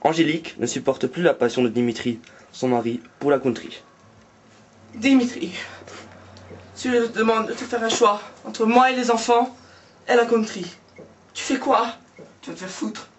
Angélique ne supporte plus la passion de Dimitri, son mari, pour la country. Dimitri, si je te demande de te faire un choix entre moi et les enfants et la country, tu fais quoi? Tu vas te faire foutre.